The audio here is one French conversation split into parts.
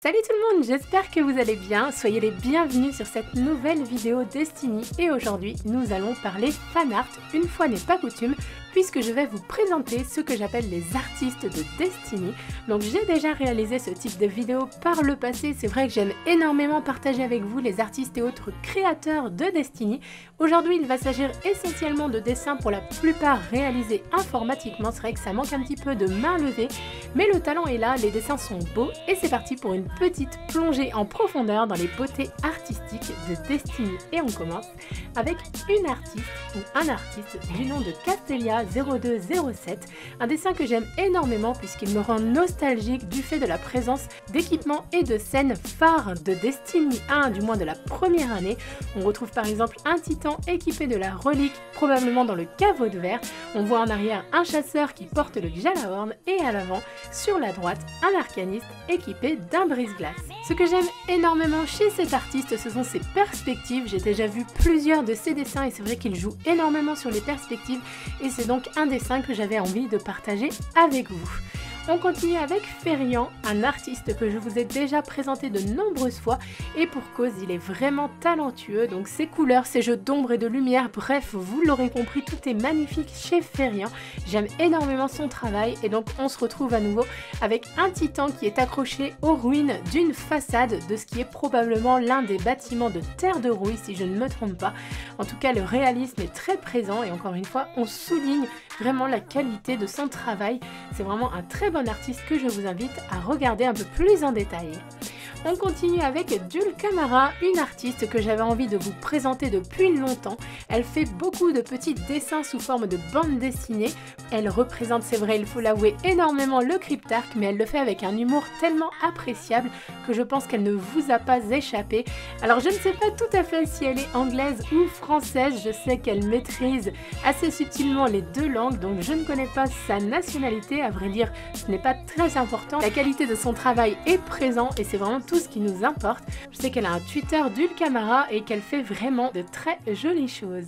Salut tout le monde, j'espère que vous allez bien, soyez les bienvenus sur cette nouvelle vidéo Destiny et aujourd'hui nous allons parler fanart, une fois n'est pas coutume, puisque je vais vous présenter ce que j'appelle les artistes de Destiny. Donc j'ai déjà réalisé ce type de vidéo par le passé, c'est vrai que j'aime énormément partager avec vous les artistes et autres créateurs de Destiny. Aujourd'hui il va s'agir essentiellement de dessins pour la plupart réalisés informatiquement, c'est vrai que ça manque un petit peu de main levée, mais le talent est là, les dessins sont beaux et c'est parti pour une petite plongée en profondeur dans les beautés artistiques de Destiny. Et on commence avec une artiste ou un artiste du nom de Castelia0207, un dessin que j'aime énormément puisqu'il me rend nostalgique du fait de la présence d'équipements et de scènes phares de Destiny 1, du moins de la première année. On retrouve par exemple un titan équipé de la relique, probablement dans le caveau de verre. On voit en arrière un chasseur qui porte le Gjallarhorn et à l'avant, sur la droite, un arcaniste équipé d'un brise-glace. Ce que j'aime énormément chez cet artiste, ce sont ses perspectives. J'ai déjà vu plusieurs de ses dessins et c'est vrai qu'il joue énormément sur les perspectives et c'est donc un dessin que j'avais envie de partager avec vous. On continue avec Ferian, un artiste que je vous ai déjà présenté de nombreuses fois et pour cause, il est vraiment talentueux, donc ses couleurs, ses jeux d'ombre et de lumière, bref, vous l'aurez compris, tout est magnifique chez Ferian. J'aime énormément son travail et donc on se retrouve à nouveau avec un titan qui est accroché aux ruines d'une façade de ce qui est probablement l'un des bâtiments de Terre de Rouille si je ne me trompe pas. En tout cas, le réalisme est très présent et encore une fois, on souligne vraiment la qualité de son travail. C'est vraiment un très bon artiste que je vous invite à regarder un peu plus en détail. On continue avec Dulcamara, une artiste que j'avais envie de vous présenter depuis longtemps. Elle fait beaucoup de petits dessins sous forme de bande dessinée. Elle représente, c'est vrai, il faut l'avouer, énormément le Cryptarch, mais elle le fait avec un humour tellement appréciable que je pense qu'elle ne vous a pas échappé. Alors je ne sais pas tout à fait si elle est anglaise ou française, je sais qu'elle maîtrise assez subtilement les deux langues, donc je ne connais pas sa nationalité, à vrai dire, ce n'est pas très important. La qualité de son travail est présente et c'est vraiment tout ce qui nous importe. Je sais qu'elle a un Twitter Dulcamara et qu'elle fait vraiment de très jolies choses.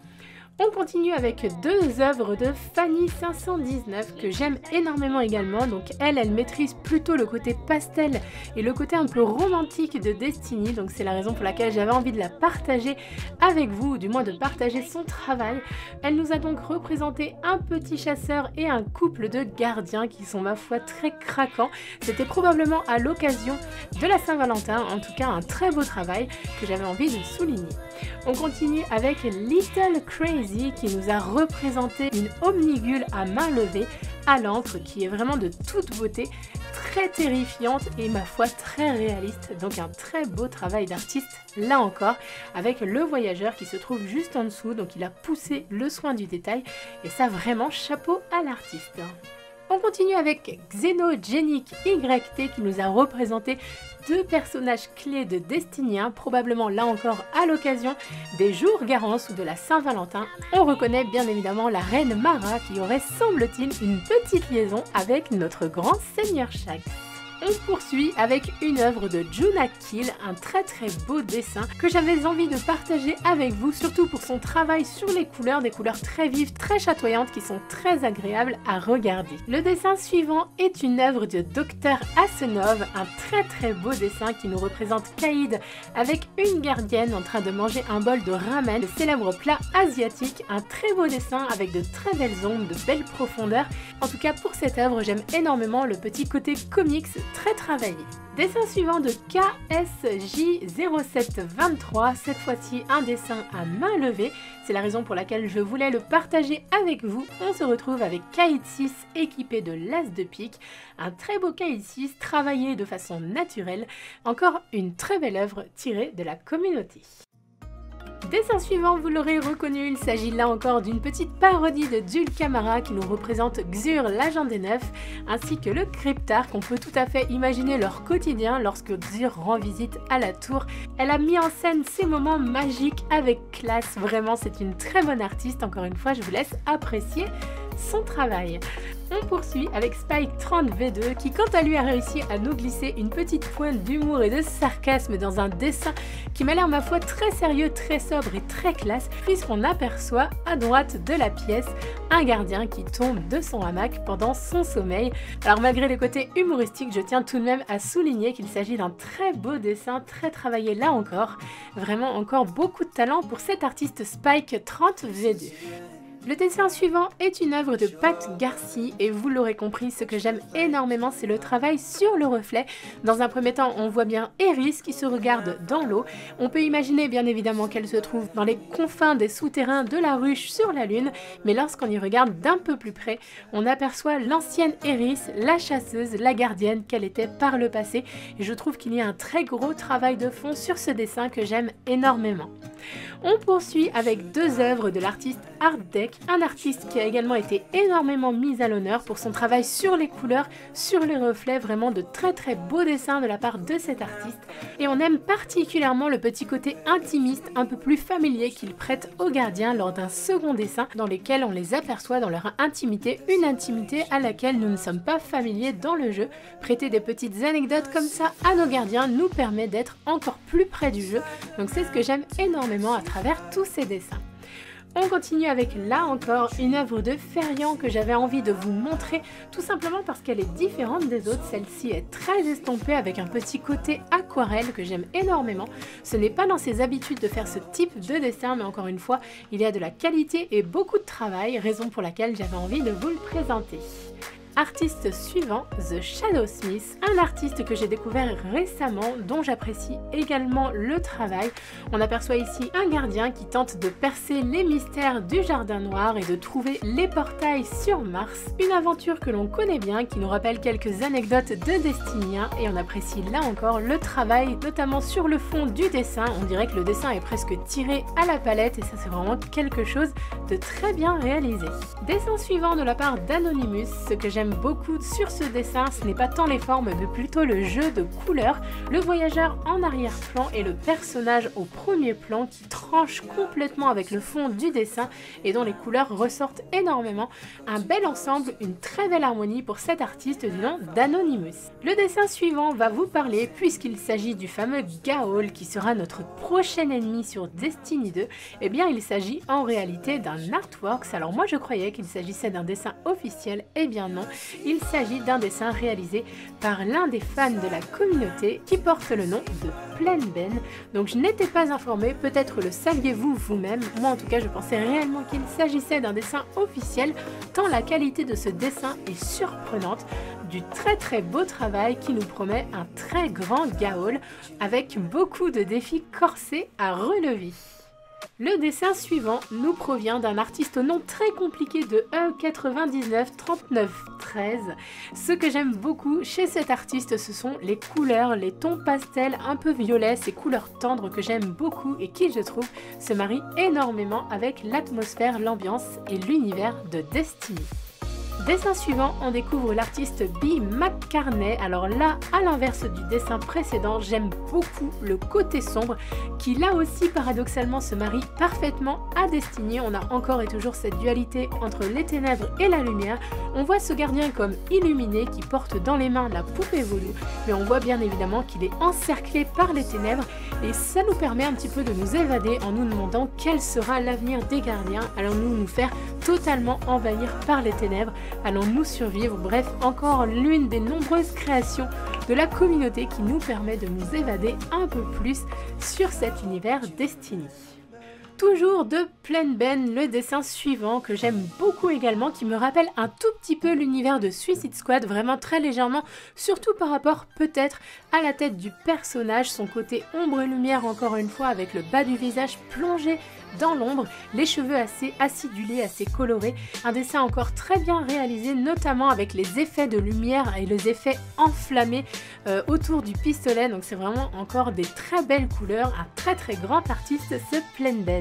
On continue avec deux œuvres de Fanny519 que j'aime énormément également. Donc elle maîtrise plutôt le côté pastel et le côté un peu romantique de Destiny. Donc c'est la raison pour laquelle j'avais envie de la partager avec vous, ou du moins de partager son travail. Elle nous a donc représenté un petit chasseur et un couple de gardiens qui sont ma foi très craquants. C'était probablement à l'occasion de la Saint-Valentin, en tout cas un très beau travail que j'avais envie de souligner. On continue avec Little Crazy qui nous a représenté une omnigule à main levée à l'encre qui est vraiment de toute beauté, très terrifiante et ma foi très réaliste. Donc un très beau travail d'artiste là encore avec le voyageur qui se trouve juste en dessous, donc il a poussé le soin du détail et ça vraiment chapeau à l'artiste. On continue avec Xenogenic YT qui nous a représenté deux personnages clés de Destiny 1, probablement là encore à l'occasion des jours Garance ou de la Saint-Valentin. On reconnaît bien évidemment la reine Mara qui aurait, semble-t-il, une petite liaison avec notre grand seigneur Shaxx. On poursuit avec une œuvre de Juna Kill, un très beau dessin que j'avais envie de partager avec vous, surtout pour son travail sur les couleurs, des couleurs très vives, très chatoyantes qui sont très agréables à regarder. Le dessin suivant est une œuvre de Dr Asenov, un très beau dessin qui nous représente Kaïd avec une gardienne en train de manger un bol de ramen, le célèbre plat asiatique, un très beau dessin avec de très belles ombres, de belles profondeurs. En tout cas pour cette œuvre, j'aime énormément le petit côté comics très travaillé. Dessin suivant de KSJ0723, cette fois-ci un dessin à main levée, c'est la raison pour laquelle je voulais le partager avec vous. On se retrouve avec Kaïd 6 équipé de l'as de pique, un très beau Kaïd 6 travaillé de façon naturelle, encore une très belle œuvre tirée de la communauté. Dessin suivant, vous l'aurez reconnu, il s'agit là encore d'une petite parodie de Dulcamara qui nous représente Xur, l'agent des neufs, ainsi que le Cryptarch. On peut tout à fait imaginer leur quotidien lorsque Xur rend visite à la tour. Elle a mis en scène ces moments magiques avec classe, vraiment c'est une très bonne artiste, encore une fois je vous laisse apprécier son travail. On poursuit avec Spike 30V2 qui quant à lui a réussi à nous glisser une petite pointe d'humour et de sarcasme dans un dessin qui m'a l'air ma foi très sérieux, très sobre et très classe puisqu'on aperçoit à droite de la pièce un gardien qui tombe de son hamac pendant son sommeil. Alors malgré le côté humoristique, je tiens tout de même à souligner qu'il s'agit d'un très beau dessin, très travaillé là encore. Vraiment encore beaucoup de talent pour cet artiste Spike 30V2. Le dessin suivant est une œuvre de Pat Garcia et vous l'aurez compris, ce que j'aime énormément c'est le travail sur le reflet. Dans un premier temps, on voit bien Eris qui se regarde dans l'eau. On peut imaginer bien évidemment qu'elle se trouve dans les confins des souterrains de la ruche sur la lune, mais lorsqu'on y regarde d'un peu plus près, on aperçoit l'ancienne Eris, la chasseuse, la gardienne qu'elle était par le passé. Et je trouve qu'il y a un très gros travail de fond sur ce dessin que j'aime énormément. On poursuit avec deux œuvres de l'artiste Artdeck, un artiste qui a également été énormément mis à l'honneur pour son travail sur les couleurs, sur les reflets, vraiment de très beaux dessins de la part de cet artiste. Et on aime particulièrement le petit côté intimiste, un peu plus familier qu'il prête aux gardiens lors d'un second dessin dans lequel on les aperçoit dans leur intimité, une intimité à laquelle nous ne sommes pas familiers dans le jeu. Prêter des petites anecdotes comme ça à nos gardiens nous permet d'être encore plus près du jeu, donc c'est ce que j'aime énormément à travers tous ces dessins. On continue avec là encore une œuvre de Ferian que j'avais envie de vous montrer tout simplement parce qu'elle est différente des autres. Celle-ci est très estompée avec un petit côté aquarelle que j'aime énormément. Ce n'est pas dans ses habitudes de faire ce type de dessin mais encore une fois il y a de la qualité et beaucoup de travail, raison pour laquelle j'avais envie de vous le présenter. Artiste suivant, The Shadowsmith, un artiste que j'ai découvert récemment, dont j'apprécie également le travail. On aperçoit ici un gardien qui tente de percer les mystères du Jardin Noir et de trouver les portails sur Mars. Une aventure que l'on connaît bien, qui nous rappelle quelques anecdotes de Destinien, et on apprécie là encore le travail, notamment sur le fond du dessin. On dirait que le dessin est presque tiré à la palette et ça c'est vraiment quelque chose de très bien réalisé. Dessin suivant de la part d'Anonymous, ce que j'aime beaucoup sur ce dessin, ce n'est pas tant les formes mais plutôt le jeu de couleurs. Le voyageur en arrière-plan et le personnage au premier plan qui tranche complètement avec le fond du dessin et dont les couleurs ressortent énormément. Un bel ensemble, une très belle harmonie pour cet artiste du nom d'Anonymous. Le dessin suivant va vous parler puisqu'il s'agit du fameux Gaol qui sera notre prochain ennemi sur Destiny 2. Eh bien il s'agit en réalité d'un artwork. Alors moi je croyais qu'il s'agissait d'un dessin officiel, eh bien non. Il s'agit d'un dessin réalisé par l'un des fans de la communauté qui porte le nom de Planben. Donc je n'étais pas informée, peut-être le saviez-vous vous-même. Moi en tout cas je pensais réellement qu'il s'agissait d'un dessin officiel tant la qualité de ce dessin est surprenante. Du très beau travail qui nous promet un très grand Gaol avec beaucoup de défis corsés à relever. Le dessin suivant nous provient d'un artiste au nom très compliqué de E993913. Ce que j'aime beaucoup chez cet artiste, ce sont les couleurs, les tons pastels un peu violets, ces couleurs tendres que j'aime beaucoup et qui, je trouve, se marient énormément avec l'atmosphère, l'ambiance et l'univers de Destiny. Dessin suivant, on découvre l'artiste B. McCartney. Alors là, à l'inverse du dessin précédent, j'aime beaucoup le côté sombre qui là aussi paradoxalement se marie parfaitement à Destiny. On a encore et toujours cette dualité entre les ténèbres et la lumière. On voit ce gardien comme illuminé qui porte dans les mains la poupée Voodoo, mais on voit bien évidemment qu'il est encerclé par les ténèbres et ça nous permet un petit peu de nous évader en nous demandant quel sera l'avenir des gardiens. Allons-nous nous faire totalement envahir par les ténèbres? Allons-nous survivre? Bref, encore l'une des nombreuses créations de la communauté qui nous permet de nous évader un peu plus sur cet univers Destiny. Toujours de Planben, le dessin suivant que j'aime beaucoup également, qui me rappelle un tout petit peu l'univers de Suicide Squad, vraiment très légèrement, surtout par rapport peut-être à la tête du personnage, son côté ombre et lumière encore une fois avec le bas du visage plongé dans l'ombre, les cheveux assez acidulés, assez colorés, un dessin encore très bien réalisé, notamment avec les effets de lumière et les effets enflammés autour du pistolet, donc c'est vraiment encore des très belles couleurs, un très grand artiste ce Planben.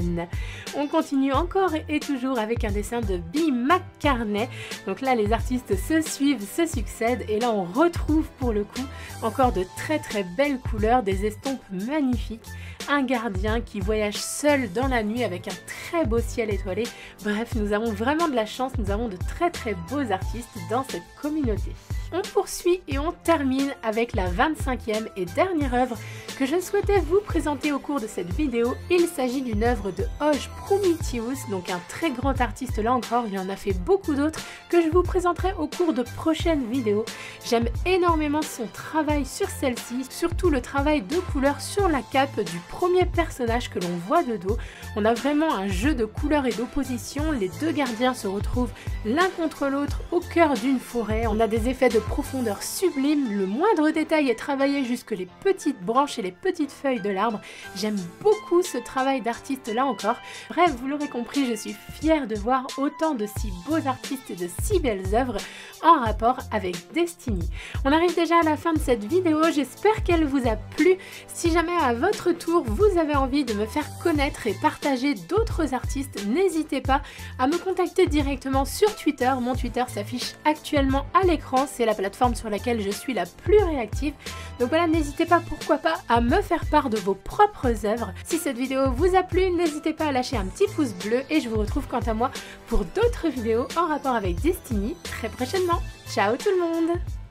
prochaine. On continue encore et toujours avec un dessin de Bea McCartney. Donc là les artistes se suivent, se succèdent et là on retrouve pour le coup encore de très belles couleurs, des estampes magnifiques, un gardien qui voyage seul dans la nuit avec un très beau ciel étoilé. Bref, nous avons vraiment de la chance, nous avons de très beaux artistes dans cette communauté. On poursuit et on termine avec la 25e et dernière œuvre que je souhaitais vous présenter au cours de cette vidéo. Il s'agit d'une œuvre de Oj Prometheus, donc un très grand artiste là encore, il en a fait beaucoup d'autres que je vous présenterai au cours de prochaines vidéos. J'aime énormément son travail sur celle-ci, surtout le travail de couleurs sur la cape du premier personnage que l'on voit de dos. On a vraiment un jeu de couleurs et d'opposition, les deux gardiens se retrouvent l'un contre l'autre au cœur d'une forêt, on a des effets de profondeur sublime, le moindre détail est travaillé jusque les petites branches et les petites feuilles de l'arbre. J'aime beaucoup ce travail d'artiste là encore. Bref, vous l'aurez compris, je suis fière de voir autant de si beaux artistes et de si belles œuvres en rapport avec Destiny. On arrive déjà à la fin de cette vidéo, j'espère qu'elle vous a plu. Si jamais à votre tour vous avez envie de me faire connaître et partager d'autres artistes, n'hésitez pas à me contacter directement sur Twitter. Mon Twitter s'affiche actuellement à l'écran, c'est la plateforme sur laquelle je suis la plus réactive. Donc voilà, n'hésitez pas, pourquoi pas, à me faire part de vos propres œuvres. Si cette vidéo vous a plu, n'hésitez pas à lâcher un petit pouce bleu et je vous retrouve quant à moi pour d'autres vidéos en rapport avec Destiny très prochainement. Ciao tout le monde!